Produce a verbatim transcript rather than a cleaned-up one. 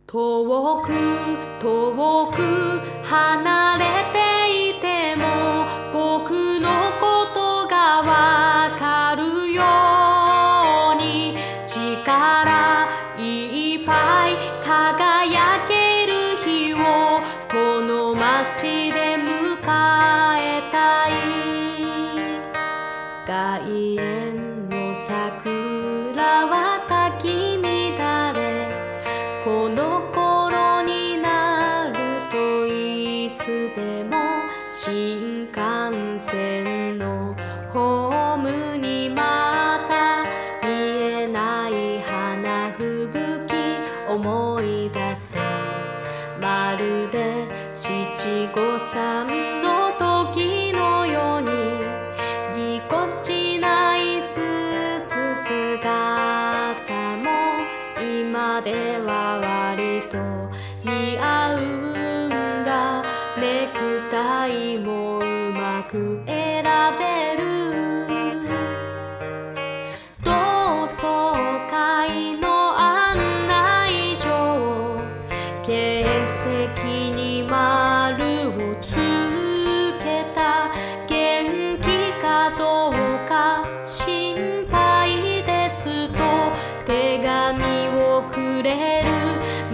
遠く遠く離れていても僕のことがわかるように力いっぱい輝ける日をこの街で迎えたい。外苑の桜は咲き乱れこの頃になるといつでも新幹線のホームにまた見えない花吹雪思い出す。まるで七五三の時のようにぎこちないスーツ姿も今では割と似合うんだ。ネクタイもうまく選べる。同窓会の案内状欠席に丸をつけた。元気かどうか心配ですと手紙をくれる。